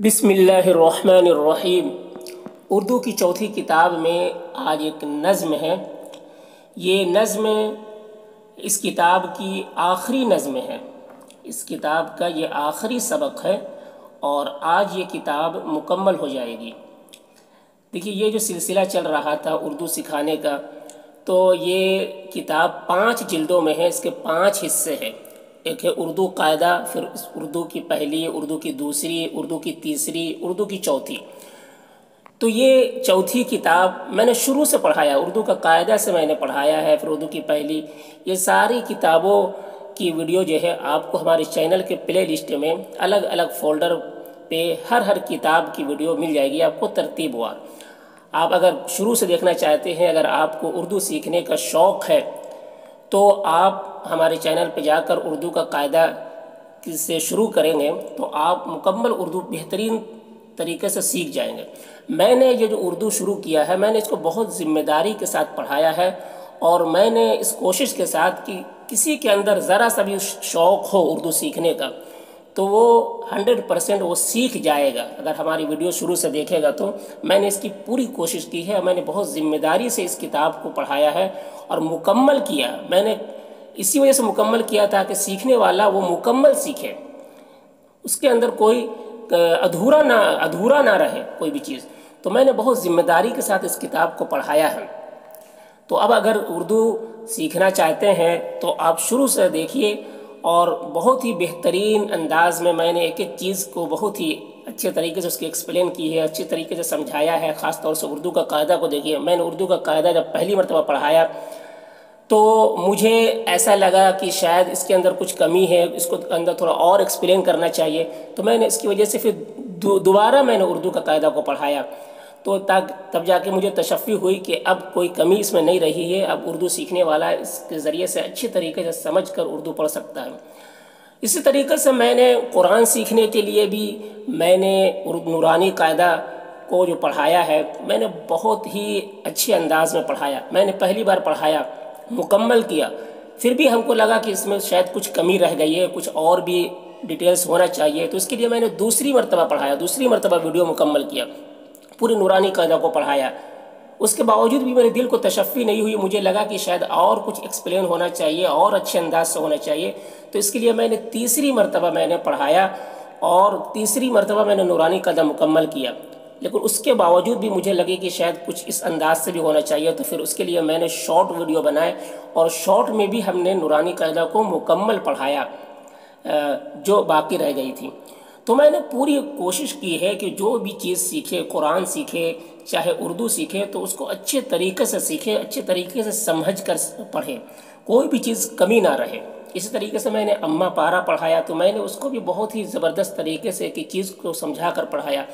بسم اللہ الرحمن الرحیم۔ اردو کی چوتھی کتاب میں آج ایک نظم ہے۔ یہ نظم اس کتاب کی آخری نظم ہے۔ اس کتاب کا یہ آخری سبق ہے اور آج یہ کتاب مکمل ہو جائے گی۔ دیکھیے، یہ جو سلسلہ چل رہا تھا اردو سکھانے کا، تو یہ کتاب 5 جلدوں میں ہے۔ اس کے 5 حصے ہیں۔ ایک ہے اردو قاعدہ، پھر اردو کی پہلی، اردو کی دوسری، اردو کی تیسری، اردو کی چوتھی۔ تو یہ چوتھی کتاب میں نے شروع سے پڑھایا، اردو کا قاعدہ سے میں نے پڑھایا ہے، پھر اردو کی پہلی۔ یہ ساری کتابوں کی ویڈیو جو ہے آپ کو ہمارے چینل کے پلے لسٹ میں الگ الگ فولڈر پہ ہر کتاب کی ویڈیو مل جائے گی آپ کو ترتیب وار۔ آپ اگر شروع سے دیکھنا چاہتے ہیں، اگر آپ کو اردو سیکھنے کا شوق ہے، تو آپ ہمارے چینل پہ جا کر اردو کا قاعدہ سے شروع کریں گے تو آپ مکمل اردو بہترین طریقے سے سیکھ جائیں گے۔ میں نے یہ جو اردو شروع کیا ہے، میں نے اس کو بہت ذمہ داری کے ساتھ پڑھایا ہے، اور میں نے اس کوشش کے ساتھ کہ کسی کے اندر ذرا سا بھی شوق ہو اردو سیکھنے کا تو وہ 100% وہ سیکھ جائے گا۔ اگر ہماری ویڈیو شروع سے دیکھے گا تو میں نے اس کی پوری کوشش کی ہے، اور میں نے بہت ذمہ داری سے اس کتاب کو پڑھایا ہے اور مکمل کیا۔ میں نے اسی وجہ سے مکمل کیا تھا کہ سیکھنے والا وہ مکمل سیکھے، اس کے اندر کوئی ادھورا نہ رہے کوئی بھی چیز۔ تو میں نے بہت ذمہ داری کے ساتھ اس کتاب کو پڑھایا ہے۔ تو اب اگر اردو سیکھنا چاہتے ہیں تو آپ شروع سے دیکھیے، اور بہت ہی بہترین انداز میں نے ایک ایک چیز کو بہت ہی اچھے طریقے سے اس کی ایکسپلین کی ہے، اچھے طریقے سے سمجھایا ہے۔ خاص طور سے اردو کا قاعدہ کو دیکھیے، میں نے اردو کا قاعدہ جب پہلی مرتبہ پڑھایا تو مجھے ایسا لگا کہ شاید اس کے اندر کچھ کمی ہے، اس کو اندر تھوڑا اور ایکسپلین کرنا چاہیے۔ تو میں نے اس کی وجہ سے پھر دوبارہ میں نے اردو کا قاعدہ کو پڑھایا، تو تب جا کے مجھے تشفی ہوئی کہ اب کوئی کمی اس میں نہیں رہی ہے، اب اردو سیکھنے والا اس کے ذریعے سے اچھے طریقے سے سمجھ کر اردو پڑھ سکتا ہے۔ اسی طریقے سے میں نے قرآن سیکھنے کے لیے بھی میں نے نورانی قاعدہ کو جو پڑھایا ہے، میں نے بہت ہی اچھے انداز میں پڑھایا۔ میں نے پہلی بار پڑھایا، مکمل کیا، پھر بھی ہم کو لگا کہ اس میں شاید کچھ کمی رہ گئی ہے، کچھ اور بھی ڈیٹیلز ہونا چاہیے، تو اس کے لیے میں نے دوسری مرتبہ پڑھایا، دوسری مرتبہ ویڈیو مکمل کیا، پوری نورانی قاعدہ کو پڑھایا۔ اس کے باوجود بھی میرے دل کو تشفی نہیں ہوئی، مجھے لگا کہ شاید اور کچھ ایکسپلین ہونا چاہیے، اور اچھے انداز سے ہونا چاہیے۔ تو اس کے لیے میں نے تیسری مرتبہ میں نے پڑھایا، اور تیسری مرتبہ میں نے نورانی قاعدہ مکمل کیا۔ لیکن اس کے باوجود بھی مجھے لگے کہ شاید کچھ اس انداز سے بھی ہونا چاہیے، تو پھر اس کے لیے میں نے شارٹ ویڈیو بنائے، اور شارٹ میں بھی ہم نے نورانی قاعدہ کو مکمل پڑھایا جو باقی رہ گئی تھی۔ تو میں نے پوری کوشش کی ہے کہ جو بھی چیز سیکھے، قرآن سیکھے چاہے اردو سیکھے، تو اس کو اچھے طریقے سے سیکھے، اچھے طریقے سے سمجھ کر پڑھے، کوئی بھی چیز کمی نہ رہے۔ اسی طریقے سے میں نے اما پارا پڑھایا، تو میں نے اس کو بھی بہت ہی زبردست طریقے سے ایک چیز کو سمجھا کر پڑھایا۔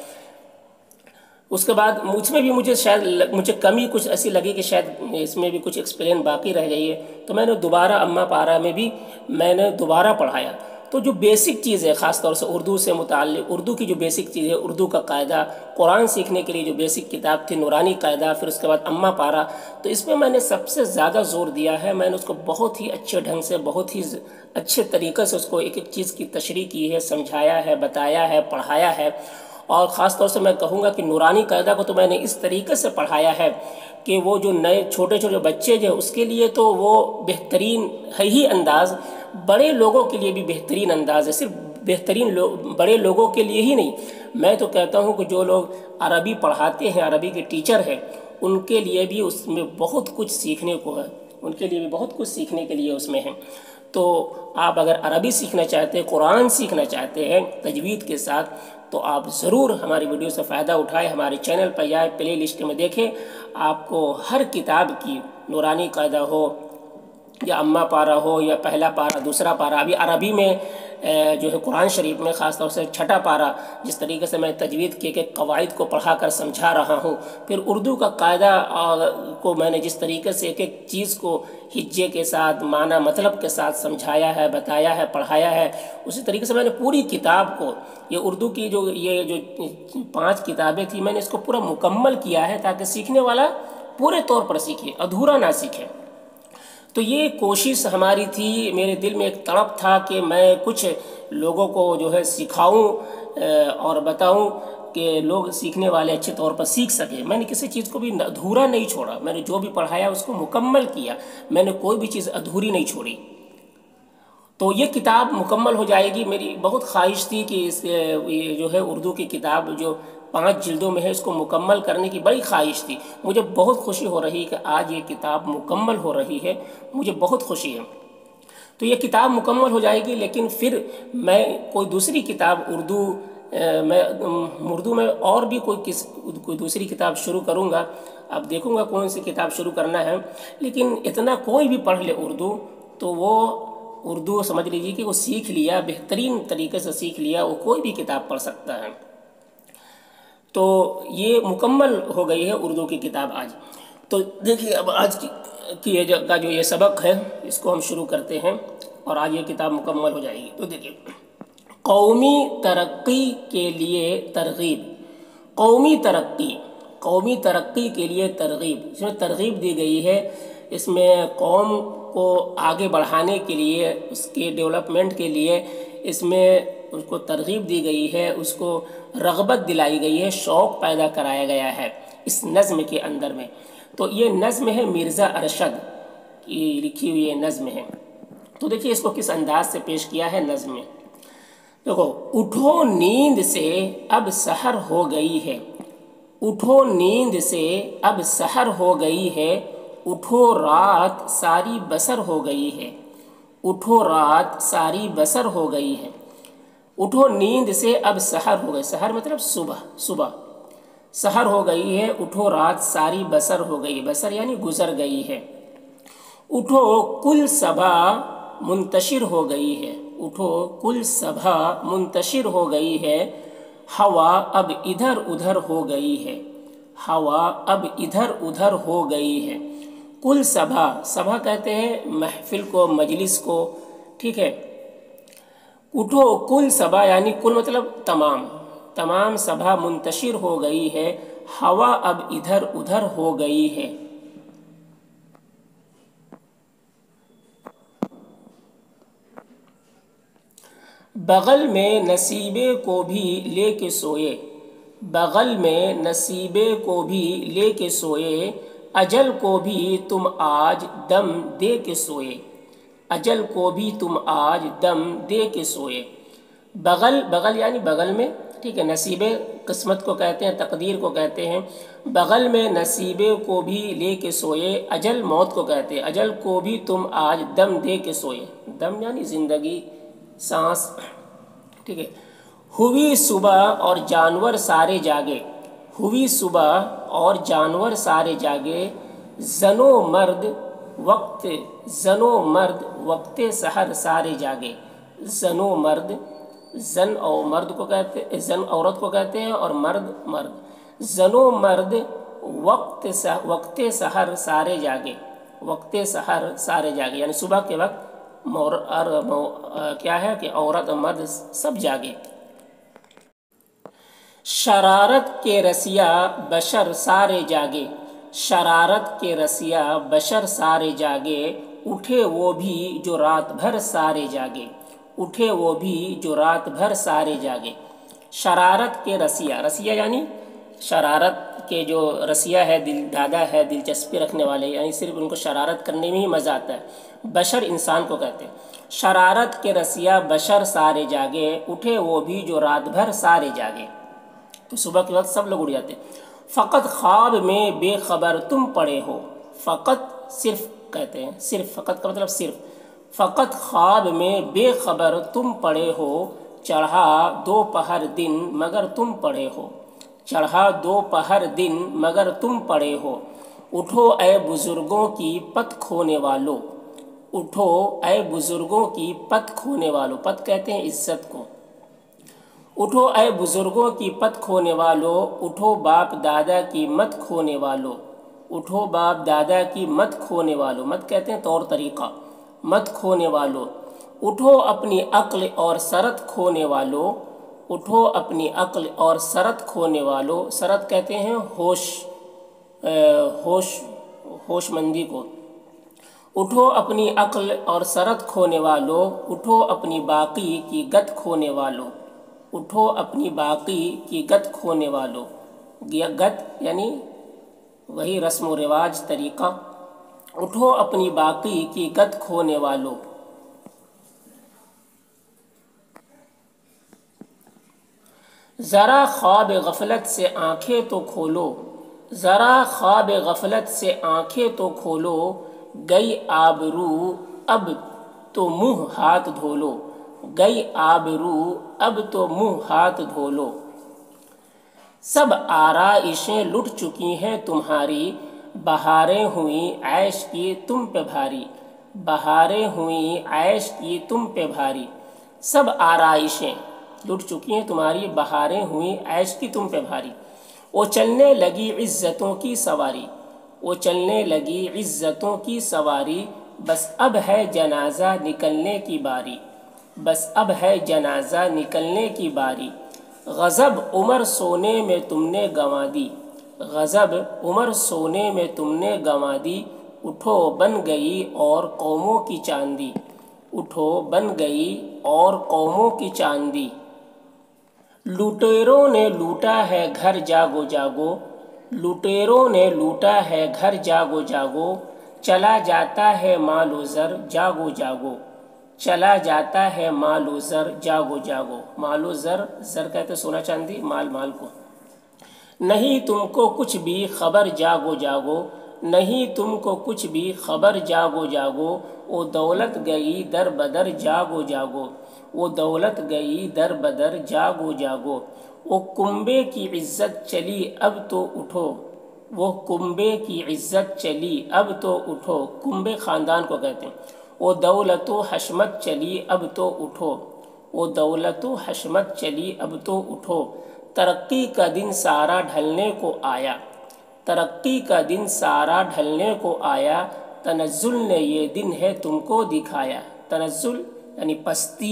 اس کے بعد مجھے کمی کچھ ایسی لگی کہ شاید اس میں بھی کچھ ایکسپلین باقی رہ گئی ہے، تو میں نے دوبارہ اما پارا میں بھی میں نے دوبارہ پڑھایا۔ تو جو بیسک چیز ہے، خاص طور سے اردو سے متعلق، اردو کی جو بیسک چیز ہے، اردو کا قاعدہ، قرآن سیکھنے کے لیے جو بیسک کتاب تھی نورانی قاعدہ، پھر اس کے بعد اما پارا، تو اس میں میں نے سب سے زیادہ زور دیا ہے۔ میں نے اس کو بہت ہی اچھے ڈھنگ سے، بہت ہی اچھے طریقے سے اس کو ایک ایک چیز کی تشریح کی ہے، سمجھایا ہے، بتایا ہے، پڑھایا ہے۔ اور خاص طور سے میں کہوں گا کہ نورانی قاعدہ کو تو میں نے اس طریقے سے پڑھایا ہے کہ وہ جو نئے چھوٹے بچے جو اس کے لیے تو وہ بہترین ہے ہی انداز، بڑے لوگوں کے لیے بھی بہترین انداز ہے۔ صرف بڑے لوگوں کے لیے ہی نہیں، میں تو کہتا ہوں کہ جو لوگ عربی پڑھاتے ہیں، عربی کے ٹیچر ہیں، ان کے لیے بھی اس میں بہت کچھ سیکھنے کو ہے، ان کے لیے بھی بہت کچھ سیکھنے کے لیے اس میں ہے۔ تو آپ اگر عربی سیکھنا چاہتے ہیں، قرآن سیکھنا چاہتے ہیں تجوید کے ساتھ، تو آپ ضرور ہماری ویڈیو سے فائدہ اٹھائیں، ہمارے چینل پر جائیں، پلے لسٹ میں دیکھیں، آپ کو ہر کتاب کی نورانی قاعدہ ہو یا اما پارا ہو یا پہلا پارا، دوسرا پارا، ابھی عربی میں جو ہے قرآن شریف میں خاص طور سے چھٹا پارا، جس طریقے سے میں تجوید کے قواعد کو پڑھا کر سمجھا رہا ہوں، پھر اردو کا قاعدہ کو میں نے جس طریقے سے ایک ایک چیز کو ہجے کے ساتھ، معنی مطلب کے ساتھ سمجھایا ہے، بتایا ہے، پڑھایا ہے، اسی طریقے سے میں نے پوری کتاب کو، یہ اردو کی جو 5 کتابیں تھیں، میں نے اس کو پورا مکمل کیا ہے تاکہ سیکھنے والا پورے طور پر سیکھے، ادھورا نہ سیکھے۔ تو یہ کوشش ہماری تھی، میرے دل میں ایک تڑپ تھا کہ میں کچھ لوگوں کو جو ہے سکھاؤں، اور بتاؤں کہ لوگ سیکھنے والے اچھے طور پر سیکھ سکیں۔ میں نے کسی چیز کو بھی ادھورا نہیں چھوڑا، میں نے جو بھی پڑھایا اس کو مکمل کیا، میں نے کوئی بھی چیز ادھوری نہیں چھوڑی۔ تو یہ کتاب مکمل ہو جائے گی۔ میری بہت خواہش تھی کہ اس یہ جو ہے اردو کی کتاب جو 5 جلدوں میں ہے اس کو مکمل کرنے کی بڑی خواہش تھی۔ مجھے بہت خوشی ہو رہی کہ آج یہ کتاب مکمل ہو رہی ہے، مجھے بہت خوشی ہے۔ تو یہ کتاب مکمل ہو جائے گی، لیکن پھر میں کوئی دوسری کتاب اردو میں اور بھی کوئی دوسری کتاب شروع کروں گا۔ اب دیکھوں گا کون سی کتاب شروع کرنا ہے، لیکن اتنا کوئی بھی پڑھ لے اردو تو وہ اردو سمجھ لیجیے کہ وہ سیکھ لیا، بہترین طریقے سے سیکھ لیا، وہ کوئی بھی کتاب پڑھ سکتا ہے۔ تو یہ مکمل ہو گئی ہے اردو کی کتاب آج۔ تو دیکھیے اب آج کا جو یہ سبق ہے اس کو ہم شروع کرتے ہیں، اور آج یہ کتاب مکمل ہو جائے گی۔ تو دیکھیے، قومی ترقی کے لیے ترغیب۔ قومی ترقی کے لیے ترغیب، اس میں ترغیب دی گئی ہے، اس میں قوم کو آگے بڑھانے کے لیے، اس کے ڈیولپمنٹ کے لیے اس میں اس کو ترغیب دی گئی ہے، اس کو رغبت دلائی گئی ہے، شوق پیدا کرایا گیا ہے اس نظم کے اندر میں۔ تو یہ نظم ہے مرزا ارشد کی لکھی ہوئی یہ نظم ہے۔ تو دیکھیے اس کو کس انداز سے پیش کیا ہے نظم میں۔ دیکھو، اٹھو نیند سے اب سحر ہو گئی ہے، اٹھو نیند سے اب سحر ہو گئی ہے، اٹھو رات ساری بسر ہو گئی ہے، اٹھو رات ساری بسر ہو گئی ہے۔ اٹھو نیند سے اب سحر ہو گئی، سحر مطلب صبح سحر ہو گئی ہے، اٹھو رات ساری بسر ہو گئی، بسر یعنی گزر گئی ہے۔ اٹھو کل صبا منتشر ہو گئی ہے، اٹھو کل صبا منتشر ہو گئی ہے، ہوا اب ادھر ادھر ہو گئی ہے، ہوا اب ادھر ادھر ہو گئی ہے۔ کل صبا کہتے ہیں محفل کو، مجلس کو، ٹھیک ہے۔ اٹھو کل صبا یعنی کل مطلب تمام صبا منتشر ہو گئی ہے، ہوا اب ادھر ادھر ہو گئی ہے۔ بغل میں نصیبے کو بھی لے کے سوئے، بغل میں نصیبے کو بھی لے کے سوئے، اجل کو بھی تم آج دم دے کے سوئے، اجل کو بھی تم آج دم دے کے سوئے۔ بغل یعنی بغل میں، ٹھیک ہے، نصیبے قسمت کو کہتے ہیں، تقدیر کو کہتے ہیں۔ بغل میں نصیبے کو بھی لے کے سوئے، اجل موت کو کہتے ہیں، اجل کو بھی تم آج دم دے کے سوئے، دم یعنی زندگی، سانس، ٹھیک ہے۔ ہوئی صبح اور جانور سارے جاگے، ہوئی صبح اور جانور سارے جاگے، زن و مرد وقت سحر سارے جاگے، زن و مرد، زن اور مرد کو کہتے ہیں، زن عورت کو کہتے ہیں اور مرد، زن و مرد وقت سحر سارے جاگے، وقت سحر سارے جاگے یعنی صبح کے وقت کیا ہے کہ عورت مرد سب جاگے۔ شرارت کے رسیا بشر سارے جاگے، شرارت کے رسیا بشر سارے جاگے، اٹھے وہ بھی جو رات بھر سارے جاگے، اٹھے وہ بھی جو رات بھر سارے جاگے۔ شرارت کے رسیا یعنی شرارت کے جو رسیا ہے، دل دادا ہے، دلچسپی رکھنے والے، یعنی صرف ان کو شرارت کرنے میں ہی مزہ آتا ہے۔ بشر انسان کو کہتے ہیں۔ شرارت کے رسیا بشر سارے جاگے، اٹھے وہ بھی جو رات بھر سارے جاگے۔ تو صبح کے وقت سب لوگ اٹھ جاتے ہیں۔ فقط خواب میں بے خبر تم پڑے ہو، فقط صرف کہتے ہیں، صرف، فقط کا مطلب صرف، فقط خواب میں بے خبر تم پڑے ہو، چڑھا دوپہر دن مگر تم پڑے ہو، چڑھا دوپہر دن مگر تم پڑے ہو۔ اٹھو اے بزرگوں کی پت کھونے والو، اٹھو اے بزرگوں کی پت کھونے والو، پت کہتے ہیں عزت کو۔ اٹھو اے بزرگوں کی پت کھونے والو، اٹھو باپ دادا کی مت کھونے والو، اٹھو باپ دادا کی مت کھونے والو، مت کہتے ہیں طور طریقہ، مت کھونے والو۔ اٹھو اپنی عقل اور سرت کھونے والو، اٹھو اپنی عقل اور سرت کھونے والو، سرت کہتے ہیں ہوش مندی کو۔ اٹھو اپنی عقل اور سرت کھونے والو، اٹھو اپنی باقی کی گت کھونے والو، اٹھو اپنی باقی کی گت کھونے والو، گت یعنی وہی رسم و رواج طریقہ، اٹھو اپنی باقی کی گت کھونے والو۔ ذرا خواب غفلت سے آنکھیں تو کھولو، ذرا خواب غفلت سے آنکھیں تو کھولو، گئی آبرو اب تو منہ ہاتھ دھو لو، گئی آبرو اب تو منہ ہاتھ دھو لو۔ سب آرائشیں لٹ چکی ہیں تمہاری، بہاریں ہوئیں عیش کی تم پہ بھاری، بہاریں ہوئیں عیش کی تم پہ بھاری۔ سب آرائشیں لٹ چکی ہیں تمہاری، بہاریں ہوئیں عیش کی تم پہ بھاری۔ وہ چلنے لگی عزتوں کی سواری، وہ چلنے لگی عزتوں کی سواری، بس اب ہے جنازہ نکلنے کی باری، بس اب ہے جنازہ نکلنے کی باری۔ غضب عمر سونے میں تم نے گنوا دی، غضب عمر سونے میں تم نے گنوا دی، اٹھو بن گئی اور قوموں کی چاندی، اٹھو بن گئی اور قوموں کی چاندی۔ لوٹیروں نے لوٹا ہے گھر جاگو جاگو، لوٹیروں نے لوٹا ہے گھر جاگو جاگو، چلا جاتا ہے مال و زر جاگو جاگو، چلا جاتا ہے مال و زر جاگو جاگو۔ مال و زر، زر کہتے سونا چاندی، مال مال کو۔ نہیں تم کو کچھ بھی خبر جاگو جاگو، نہیں تم کو کچھ بھی خبر جاگو جاگو، وہ دولت گئی در بدر جاگو جاگو، وہ دولت گئی در بدر جاگو جاگو۔ وہ کنبے کی عزت چلی اب تو اٹھو، وہ کنبے کی عزت چلی اب تو اٹھو، کنبے خاندان کو کہتے ہیں۔ وہ دولت و حشمت چلی اب تو اٹھو، وہ دولت و حشمت چلی اب تو اٹھو۔ ترقی کا دن سارا ڈھلنے کو آیا، ترقی کا دن سارا ڈھلنے کو آیا، تنزل نے یہ دن ہے تم کو دکھایا، تنزل یعنی پستی،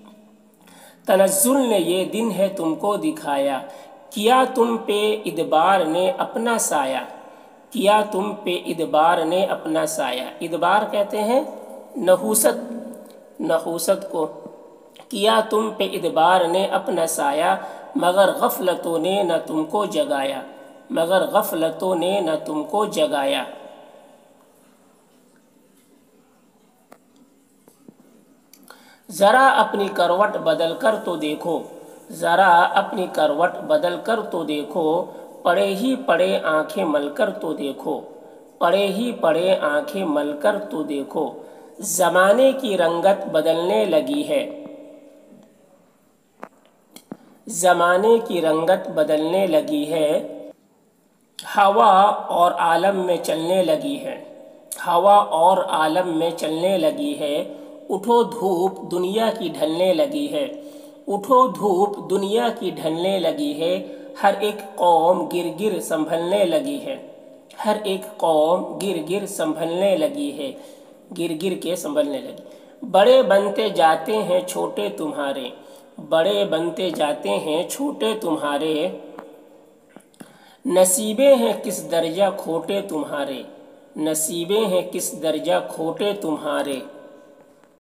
تنزل نے یہ دن ہے تم کو دکھایا۔ کیا تم پہ ادبار نے اپنا سایہ، کیا تم پہ ادبار نے اپنا سایہ، ادبار کہتے ہیں نحوست، نحوست کو۔ کیا تم پہ ادبار نے اپنا سایہ، مگر غفلتوں نے نہ تم کو جگایا، مگر غفلتوں نے نہ تم کو جگایا۔ ذرا اپنی کروٹ بدل کر تو دیکھو، ذرا اپنی کروٹ بدل کر تو دیکھو، پڑے ہی پڑے آنکھیں مل کر تو دیکھو، پڑے ہی پڑے آنکھیں مل کر تو دیکھو۔ زمانے کی رنگت بدلنے لگی ہے، زمانے کی رنگت بدلنے لگی ہے، ہوا اور عالم میں چلنے لگی ہے، ہوا اور عالم میں چلنے لگی ہے۔ اٹھو دھوپ دنیا کی ڈھلنے لگی ہے، اٹھو دھوپ دنیا کی ڈھلنے لگی ہے، ہر ایک قوم گر گر سنبھلنے لگی ہے، ہر ایک قوم گر گر سنبھلنے لگی ہے، گر گر کے سنبھلنے لگی۔ بڑے بنتے جاتے ہیں چھوٹے تمہارے، بڑے بنتے جاتے ہیں چھوٹے تمہارے، نصیبیں ہیں کس درجہ کھوٹے تمہارے، نصیبیں ہیں کس درجہ کھوٹے تمہارے۔